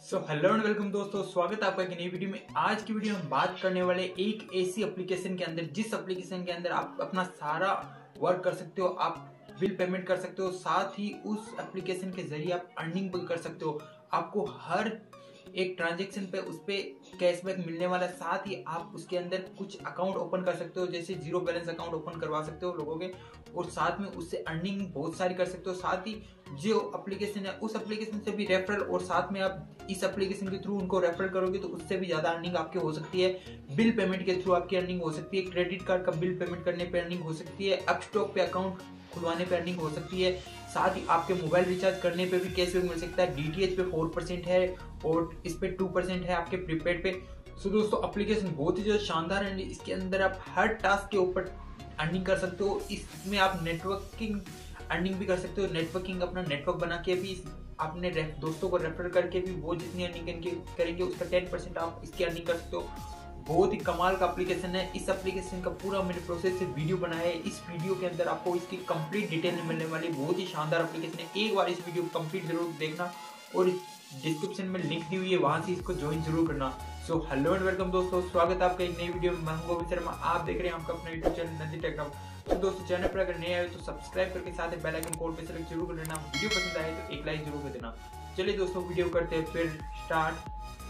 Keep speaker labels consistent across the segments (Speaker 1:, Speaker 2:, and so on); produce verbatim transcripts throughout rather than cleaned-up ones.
Speaker 1: So hello and welcome दोस्तों, स्वागत है आपका एक नई वीडियो में। आज की वीडियो में हम बात करने वाले एक ऐसी एप्लीकेशन के अंदर जिस एप्लीकेशन के अंदर आप अपना सारा वर्क कर सकते हो, आप बिल पेमेंट कर सकते हो, साथ ही उस एप्लीकेशन के जरिए आप अर्निंग भी कर सकते हो। आपको हर एक ट्रांजेक्शन पे उस पे कैशबैक मिलने वाला है। साथ ही आप उसके अंदर कुछ अकाउंट ओपन कर सकते हो, जैसे जीरो बैलेंस अकाउंट ओपन करवा सकते हो लोगों के, और साथ में उससे अर्निंग बहुत सारी कर सकते हो। साथ ही जो एप्लीकेशन है उस एप्लीकेशन से भी रेफरल, और साथ में आप इस एप्लीकेशन के थ्रू उनको रेफर करोगे तो उससे भी ज्यादा अर्निंग आपकी हो सकती है। बिल पेमेंट के थ्रू आपकी अर्निंग हो सकती है, क्रेडिट कार्ड का बिल पेमेंट करने पे अर्निंग हो सकती है, अपस्टॉक पे अकाउंट खुलवाने पे अर्निंग हो सकती है। साथ ही आपके मोबाइल रिचार्ज करने पे भी कैशबैक मिल सकता है। डीटीएच पे फोर परसेंट है और इस पे टू परसेंट है आपके प्रीपेड पे। सो दोस्तों, एप्लीकेशन बहुत ही ज्यादा शानदार है। इसके अंदर आप हर टास्क के ऊपर अर्निंग कर सकते हो। इसमें आप नेटवर्किंग अर्निंग भी कर सकते हो। नेटवर्किंग अपना नेटवर्क बना के भी अपने दोस्तों को रेफर करके भी वो जितनी अर्निंग करेंगे उसका टेन परसेंट आप इसकी अर्निंग कर सकते हो। बहुत ही कमाल का एप्लीकेशन है। इस एप्लीकेशन का पूरा मैंने प्रोसेस से वीडियो बनाया है। इस वीडियो के अंदर आपको इसकी कंप्लीट डिटेल मिलने वाली बहुत ही शानदार एप्लीकेशन है। एक बार इस वीडियो को कंप्लीट जरूर देखना और डिस्क्रिप्शन में लिंक दी हुई है, वहां से इसको ज्वाइन जरूर करना। सो हेलो एंड वेलकम दोस्तों, स्वागत है आपका एक नई वीडियो में। मैं हूं गोविंद शर्मा, आप देख रहे हैं आपका अपना यूट्यूब चैनल नंदी टेक्नोलॉजी। तो दोस्तों, चैनल पर अगर नए आए तो सब्सक्राइब करके साथ ही बेल आइकन कॉल पे सेलेक्ट जरूर कर लेना। वीडियो पसंद आए तो एक लाइक जरूर कर देना। चलिए दोस्तों, वीडियो करते हैं फिर स्टार्ट।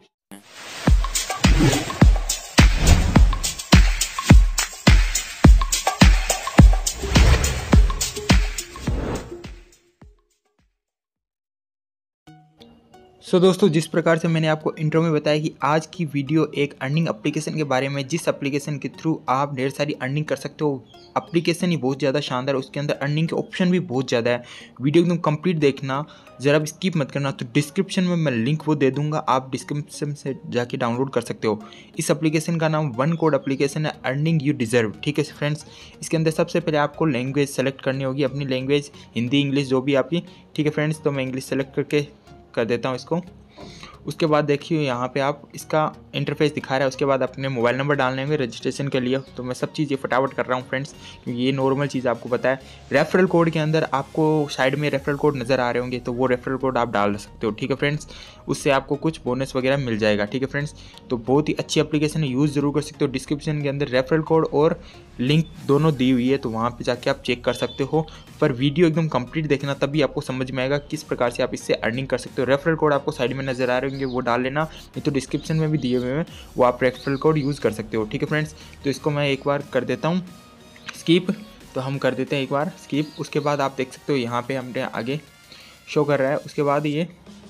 Speaker 1: सो so, दोस्तों, जिस प्रकार से मैंने आपको इंट्रो में बताया कि आज की वीडियो एक अर्निंग एप्लीकेशन के बारे में, जिस एप्लीकेशन के थ्रू आप ढेर सारी अर्निंग कर सकते हो। एप्लीकेशन ही बहुत ज़्यादा शानदार है, उसके अंदर अर्निंग के ऑप्शन भी बहुत ज़्यादा है। वीडियो एकदम कंप्लीट देखना, ज़रा भी स्किप मत करना। तो डिस्क्रिप्शन में मैं लिंक वो दे दूंगा, आप डिस्क्रिप्शन से जाके डाउनलोड कर सकते हो। इस एप्लीकेशन का नाम वन कोड एप्लीकेशन है, अर्निंग यू डिजर्व। ठीक है फ्रेंड्स, इसके अंदर सबसे पहले आपको लैंग्वेज सेलेक्ट करनी होगी, अपनी लैंग्वेज हिंदी इंग्लिश जो भी आपकी। ठीक है फ्रेंड्स, तो मैं इंग्लिश सेलेक्ट करके कर देता हूँ इसको। उसके बाद देखिए यहाँ पे आप इसका इंटरफेस दिखा रहा है। उसके बाद अपने मोबाइल नंबर डालने होंगे रजिस्ट्रेशन के लिए। तो मैं सब चीज़ें फटाफट कर रहा हूँ फ्रेंड्स, क्योंकि ये नॉर्मल चीज़ आपको पता है। रेफरल कोड के अंदर आपको साइड में रेफरल कोड नज़र आ रहे होंगे, तो वो रेफरल कोड आप डाल सकते हो। ठीक है फ्रेंड्स, उससे आपको कुछ बोनस वगैरह मिल जाएगा। ठीक है फ्रेंड्स, तो बहुत ही अच्छी एप्लीकेशन है, यूज़ जरूर कर सकते हो। डिस्क्रिप्शन के अंदर रेफरल कोड और लिंक दोनों दी हुई है, तो वहाँ पे जाके आप चेक कर सकते हो। पर वीडियो एकदम कंप्लीट देखना, तभी आपको समझ में आएगा किस प्रकार से आप इससे अर्निंग कर सकते हो। रेफरल कोड आपको साइड में नज़र आ रहे होंगे, वो डाल लेना, नहीं तो डिस्क्रिप्शन में भी दिए हुए हैं, वो आप रेफरल कोड यूज़ कर सकते हो। ठीक है फ्रेंड्स, तो इसको मैं एक बार कर देता हूँ स्किप। तो हम कर देते हैं एक बार स्किप। उसके बाद आप देख सकते हो यहाँ पे हमने आगे शो कर रहा है। उसके बाद ये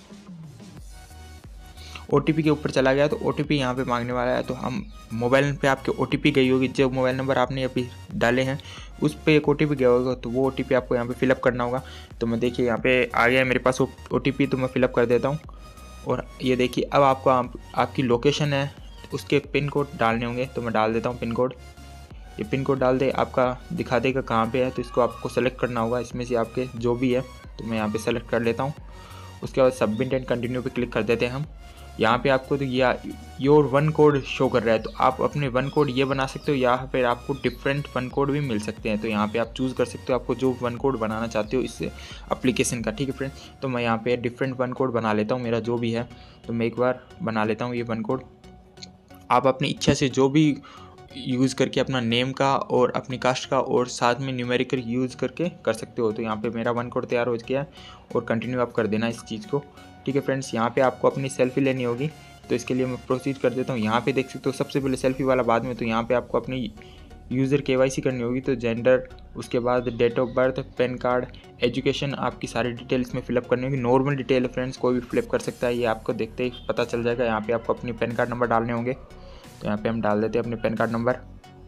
Speaker 1: ओ टी पी के ऊपर चला गया, तो ओ टी पी यहाँ पे मांगने वाला है। तो हम मोबाइल पे आपके ओ टी पी गई होगी, जो मोबाइल नंबर आपने अभी डाले हैं उस पर एक ओ टी पी गया होगा, तो वो ओ टी पी आपको यहाँ पे फिलअप करना होगा। तो मैं देखिए यहाँ पे आ गया है मेरे पास ओ टी पी, तो मैं फिलअप कर देता हूँ। और ये देखिए अब आपको आप, आपकी लोकेशन है उसके पिन कोड डालने होंगे, तो मैं डाल देता हूँ पिन कोड। ये पिन कोड डाल दे, आपका दिखा देगा कहाँ पे है, तो इसको आपको सेलेक्ट करना होगा इसमें से आपके जो भी है। तो मैं यहाँ पे सेलेक्ट कर लेता हूँ। उसके बाद सबमिट एंड कंटिन्यू पे क्लिक कर देते हैं हम। यहाँ पे आपको तो या योर वन कोड शो कर रहा है, तो आप अपने वन कोड ये बना सकते हो, या फिर आपको डिफरेंट वन कोड भी मिल सकते हैं। तो यहाँ पे आप चूज़ कर सकते हो आपको जो वन कोड बनाना चाहते हो इस एप्लीकेशन का। ठीक है फ्रेंड्स, तो मैं यहाँ पे डिफरेंट वन कोड बना लेता हूँ, मेरा जो भी है। तो मैं एक बार बना लेता हूँ ये वन कोड। आप अपनी इच्छा से जो भी यूज़ करके अपना नेम का और अपनी कास्ट का और साथ में न्यूमेरिकल यूज़ करके कर सकते हो। तो यहाँ पे मेरा वन कोड तैयार हो गया है, और कंटिन्यू आप कर देना इस चीज़ को। ठीक है फ्रेंड्स, यहाँ पे आपको अपनी सेल्फी लेनी होगी, तो इसके लिए मैं प्रोसीड कर देता हूँ। यहाँ पे देख सकते हो सबसे पहले सेल्फी वाला बाद में। तो यहाँ पे आपको अपनी यूज़र के वाई सी करनी होगी, तो जेंडर, उसके बाद date of birth, PAN card, education, आपकी सारी डिटेल इसमें फिलअप करनी होगी। नॉर्मल डिटेल है फ्रेंड्स, कोई भी फिलअप कर सकता है, ये आपको देखते ही पता चल जाएगा। यहाँ पे आपको अपनी पैन कार्ड नंबर डालने होंगे, तो यहाँ पे हम डाल देते हैं अपने पैन कार्ड नंबर।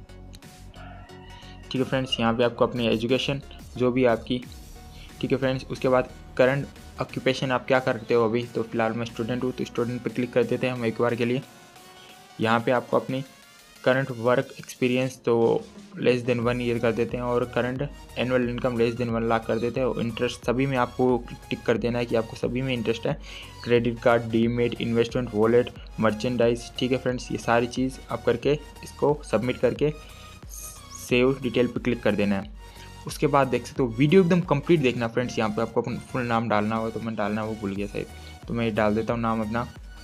Speaker 1: ठीक है फ्रेंड्स, यहाँ पे आपको अपनी एजुकेशन जो भी आपकी। ठीक है फ्रेंड्स, उसके बाद करंट ऑक्यूपेशन आप क्या करते हो अभी, तो फिलहाल मैं स्टूडेंट हूँ, तो स्टूडेंट पे क्लिक कर देते हैं हम एक बार के लिए। यहाँ पे आपको अपनी करंट वर्क एक्सपीरियंस तो लेस देन वन ईयर कर देते हैं, और current annual income less than one lakh कर देते हैं। और इंटरेस्ट सभी में आपको टिक कर देना है कि आपको सभी में इंटरेस्ट है। Credit card, demat, investment, wallet, merchandise. ठीक है फ्रेंड्स, ये सारी चीज़ आप करके इसको सबमिट करके सेव डिटेल पे क्लिक कर देना है। उसके बाद देख सकते हो वीडियो एकदम कंप्लीट देखना फ्रेंड्स। यहाँ पे आपको अपना फुल नाम डालना होगा, तो मैं डालना वो भूल गया शायद, तो मैं डाल देता हूँ नाम अपना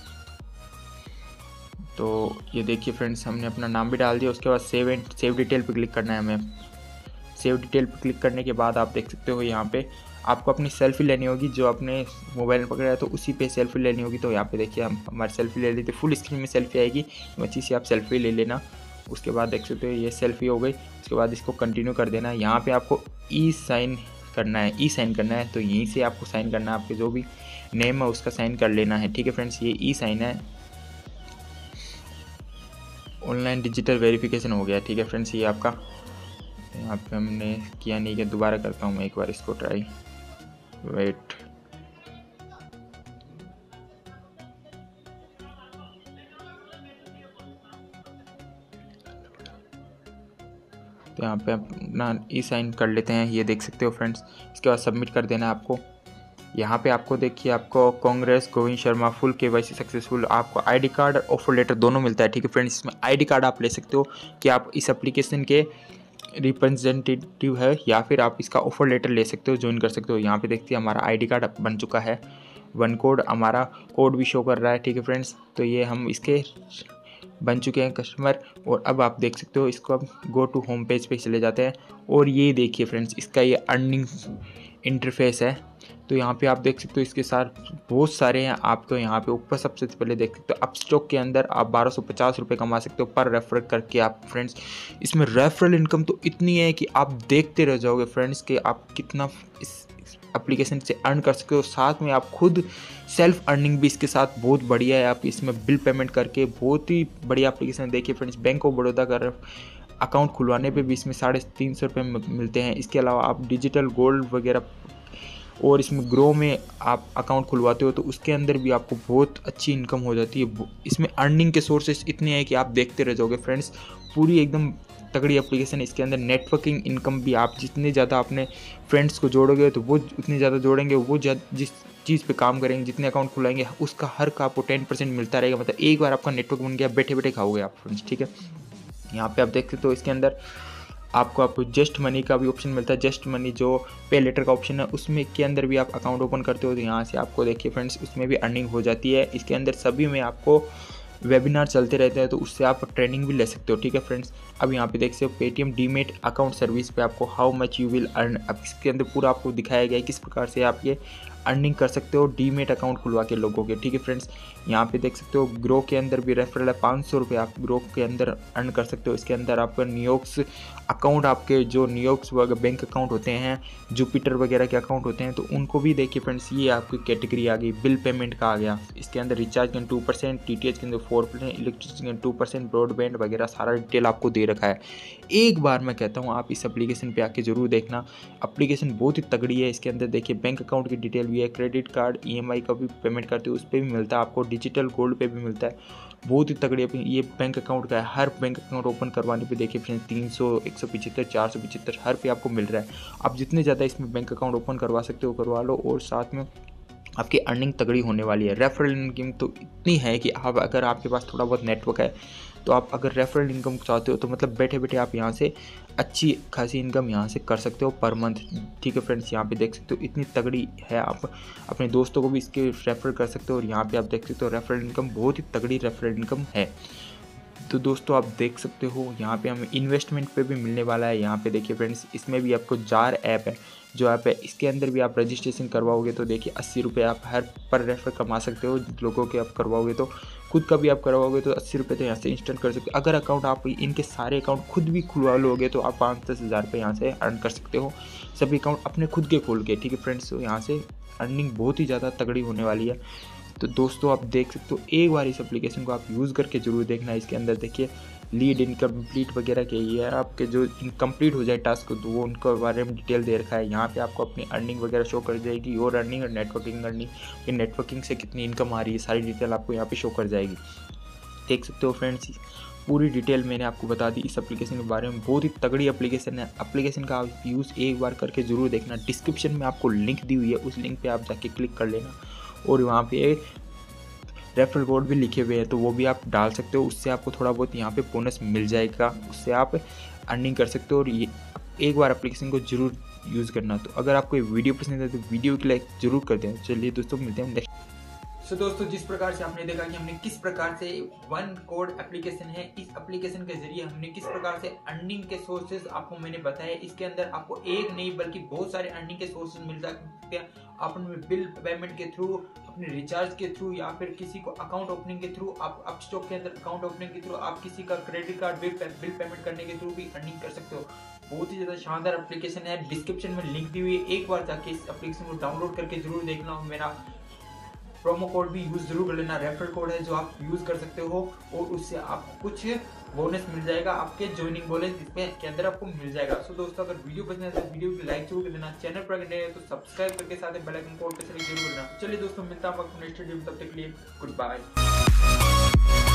Speaker 1: तो ये देखिए फ्रेंड्स, हमने अपना नाम भी डाल दिया। उसके बाद सेव एंड सेव डिटेल पे क्लिक करना है हमें। सेव डिटेल पे क्लिक करने के बाद आप देख सकते हो यहाँ पे आपको अपनी सेल्फी लेनी होगी, जो आपने मोबाइल में पकड़ा है तो उसी पे सेल्फी लेनी होगी। तो यहाँ पे देखिए हम हमारी सेल्फी ले ली थी, फुल स्क्रीन में सेल्फी आएगी, अच्छी सी आप सेल्फी ले लेना। उसके बाद देख सकते हो ये सेल्फी हो गई। उसके बाद इसको कंटिन्यू कर देना है। यहाँ पे आपको ई साइन करना है, ई साइन करना है, तो यहीं से आपको साइन करना है, आपके जो भी नेम है उसका साइन कर लेना है। ठीक है फ्रेंड्स, ये ई साइन है, ऑनलाइन डिजिटल वेरिफिकेशन हो गया। ठीक है फ्रेंड्स, ये आपका यहाँ पे हमने किया नहीं कि दोबारा करता हूँ मैं एक बार इसको ट्राई, वेट। तो यहाँ पे अपना ई साइन कर लेते हैं, ये देख सकते हो फ्रेंड्स। इसके बाद सबमिट कर देना है आपको। यहाँ पे आपको देखिए आपको congrats Govind Sharma full KYC successful, आपको आईडी कार्ड और ऑफर लेटर दोनों मिलता है। ठीक है फ्रेंड्स, इसमें आईडी कार्ड आप ले सकते हो कि आप इस एप्लीकेशन के रिप्रेजेंटेटिव है, या फिर आप इसका ऑफर लेटर ले सकते हो, ज्वाइन कर सकते हो। यहाँ पे देखते हैं हमारा आईडी कार्ड बन चुका है, वन कोड हमारा कोड भी शो कर रहा है। ठीक है फ्रेंड्स, तो ये हम इसके बन चुके हैं कस्टमर। और अब आप देख सकते हो इसको, अब गो टू होम पेज पे चले जाते हैं और ये देखिए फ्रेंड्स इसका ये अर्निंग इंटरफेस है। तो यहाँ पे आप देख सकते हो इसके साथ बहुत सारे हैं। आपको यहाँ पे ऊपर सबसे पहले देख सकते हो अप स्टॉक के अंदर आप बारह सौ पचास रुपये कमा सकते हो पर रेफर करके। आप फ्रेंड्स इसमें रेफरल इनकम तो इतनी है कि आप देखते रह जाओगे फ्रेंड्स कि आप कितना इस एप्लीकेशन से अर्न कर सकते हो। साथ में आप खुद सेल्फ अर्निंग भी इसके साथ बहुत बढ़िया है। आप इसमें बिल पेमेंट करके बहुत ही बढ़िया एप्लीकेशन। देखिए फ्रेंड्स, बैंक ऑफ बड़ौदा का अकाउंट खुलवाने पे भी इसमें साढ़े तीन सौ रुपये मिलते हैं। इसके अलावा आप डिजिटल गोल्ड वगैरह और इसमें ग्रो में आप अकाउंट खुलवाते हो तो उसके अंदर भी आपको बहुत अच्छी इनकम हो जाती है। इसमें अर्निंग के सोर्सेस इतने हैं कि आप देखते रह जाओगे फ्रेंड्स। पूरी एकदम तगड़ी एप्लीकेशन है। इसके अंदर नेटवर्किंग इनकम भी, आप जितने ज़्यादा अपने फ्रेंड्स को जोड़ोगे तो वो उतने ज़्यादा जोड़ेंगे, वो जिस चीज़ पे काम करेंगे, जितने अकाउंट खुलाएंगे उसका हर का आपको टेन परसेंट मिलता रहेगा। मतलब एक बार आपका नेटवर्क बन गया, बैठे बैठे खाओगे आप फ्रेंड्स। ठीक है, यहाँ पे आप देख सकते हो इसके अंदर आपको आपको जस्ट मनी का भी ऑप्शन मिलता है। जस्ट मनी जो पे लेटर का ऑप्शन है उसमें के अंदर भी आप अकाउंट ओपन करते हो तो यहाँ से आपको देखिए फ्रेंड्स उसमें भी अर्निंग हो जाती है। इसके अंदर सभी में आपको वेबिनार चलते रहते हैं तो उससे आप ट्रेनिंग भी ले सकते हो। ठीक है फ्रेंड्स, अब यहाँ पे देख सकते हो पेटीएम डीमेट अकाउंट सर्विस पे आपको how much you will earn. अब इसके अंदर पूरा आपको दिखाया गया है किस प्रकार से आप ये अर्निंग कर सकते हो डीमेट अकाउंट खुलवा के लोगों के। ठीक है फ्रेंड्स, यहाँ पे देख सकते हो ग्रो के अंदर भी रेफरल है, पाँच सौ रुपये आप ग्रो के अंदर अर्न कर सकते हो। इसके अंदर आपका न्यूयॉर्क्स अकाउंट, आपके जो न्यूयॉर्क्स वगैरह बैंक अकाउंट होते हैं, जुपिटर वगैरह के अकाउंट होते हैं तो उनको भी देखिए फ्रेंड्स ये आपकी कैटेगरी आ गई। बिल पेमेंट का आ गया, इसके अंदर रिचार्ज के two percent, T T H के अंदर फोर परसेंट, इलेक्ट्रिसिटी के टू परसेंट, ब्रॉडबैंड वगैरह सारा डिटेल आपको दे रखा है। एक बार मैं कहता हूँ आप इस एप्लीकेशन पे आके जरूर देखना, एप्लीकेशन बहुत ही तगड़ी है। इसके अंदर देखिए बैंक अकाउंट की डिटेल भी है, credit card E M I का भी पेमेंट करते हो उस पर भी मिलता है आपको, डिजिटल गोल्ड पे भी मिलता है। बहुत ही तगड़ी ये बैंक अकाउंट का है। हर बैंक अकाउंट ओपन करवाने पे देखिए फ्रेंड्स तीन सौ, एक सौ पिछहत्तर, चार सौ पिछहत्तर हर पे आपको मिल रहा है। आप जितने ज़्यादा इसमें बैंक अकाउंट ओपन करवा सकते हो करवा लो, और साथ में आपकी अर्निंग तगड़ी होने वाली है। रेफरल इनकम तो इतनी है कि आप अगर आपके पास थोड़ा बहुत नेटवर्क है तो आप अगर रेफरल इनकम चाहते हो तो मतलब बैठे बैठे आप यहाँ से अच्छी खासी इनकम यहाँ से कर सकते हो पर मंथ। ठीक है फ्रेंड्स, यहाँ पे देख सकते हो इतनी तगड़ी है। आप अपने दोस्तों को भी इसके रेफर कर सकते हो और यहाँ पे आप देख सकते हो रेफरल इनकम बहुत ही तगड़ी रेफरल इनकम है। तो दोस्तों आप देख सकते हो यहाँ पे हमें इन्वेस्टमेंट पे भी मिलने वाला है। यहाँ पे देखिए फ्रेंड्स इसमें भी आपको जार ऐप है, जो ऐप है इसके अंदर भी आप रजिस्ट्रेशन करवाओगे तो देखिए अस्सी रुपये आप हर पर रेफर कमा सकते हो। लोगों के आप करवाओगे तो खुद का भी आप करवाओगे तो अस्सी रुपये तो यहाँ से इंस्टेंट कर सकते हो। अगर अकाउंट आप इनके सारे अकाउंट खुद भी खुलवा लोगे तो आप पाँच दस हज़ार रुपये यहाँ से अर्न कर सकते हो, सभी अकाउंट अपने खुद के खोल के। ठीक है फ्रेंड्स, तो यहाँ से अर्निंग बहुत ही ज़्यादा तगड़ी होने वाली है। तो दोस्तों आप देख सकते हो एक बार इस एप्लीकेशन को आप यूज़ करके ज़रूर देखना। इसके अंदर देखिए लीड इनकम्प्लीट वगैरह के ये है, आपके जो इनकम्प्लीट हो जाए टास्क तो वो उनके बारे में डिटेल दे रखा है। यहाँ पे आपको अपनी अर्निंग वगैरह शो कर जाएगी, और अर्निंग और नेटवर्किंग अर्निंग, कि नेटवर्किंग से कितनी इनकम आ रही है सारी डिटेल आपको यहाँ पे शो कर जाएगी। देख सकते हो फ्रेंड्स पूरी डिटेल मैंने आपको बता दी इस एप्लीकेशन के बारे में। बहुत ही तगड़ी एप्लीकेशन है। एप्लीकेशन का आप यूज़ एक बार करके ज़रूर देखना। डिस्क्रिप्शन में आपको लिंक दी हुई है, उस लिंक पे आप जाके क्लिक कर लेना, और वहाँ पे रेफरल कोड भी लिखे हुए हैं तो वो भी आप डाल सकते हो। उससे आपको थोड़ा बहुत यहाँ पे बोनस मिल जाएगा, उससे आप अर्निंग कर सकते हो। और ये एक बार एप्लीकेशन को जरूर यूज़ करना। तो अगर आपको ये वीडियो पसंद है तो वीडियो को लाइक जरूर कर दें। चलिए दोस्तों मिलते हैं नेक्स्ट। सो so, दोस्तों जिस प्रकार से आपने देखा कि हमने किस प्रकार से वन कोड एप्लीकेशन है, इस एप्लीकेशन के जरिए हमने किस प्रकार से अर्निंग के सोर्सेज आपको मैंने बताया। इसके अंदर आपको एक नहीं बल्कि बहुत सारे अर्निंग के सोर्सेज मिल सकते हैं। आप उनमें बिल पेमेंट के थ्रू, अपने रिचार्ज के थ्रू, या फिर किसी को अकाउंट ओपनिंग के थ्रू, आप अपस्टॉक के अंदर अकाउंट ओपनिंग के थ्रू, आप किसी का credit card bill bill payment करने के थ्रू भी अर्निंग कर सकते हो। बहुत ही ज्यादा शानदार एप्लीकेशन है, डिस्क्रिप्शन में लिंक दी हुई है, एक बार जाके इस एप्लीकेशन को डाउनलोड करके जरूर देखना। मेरा प्रोमो कोड भी यूज जरूर कर लेना, रेफरल कोड है जो आप यूज कर सकते हो और उससे आपको कुछ बोनस मिल जाएगा, आपके ज्वाइनिंग बोनस इसमें के अंदर आपको मिल जाएगा। सो दोस्तों अगर वीडियो पसंद है तो वीडियो को लाइक जरूर कर देना, चैनल पर अगर नए हो तो सब्सक्राइब करके साथ में बेल आइकन को ऑल पे सेलेक्ट जरूर करना। चलिए दोस्तों मिलता हूं आपको नेक्स्ट वीडियो में, तब तक के लिए गुड बाय।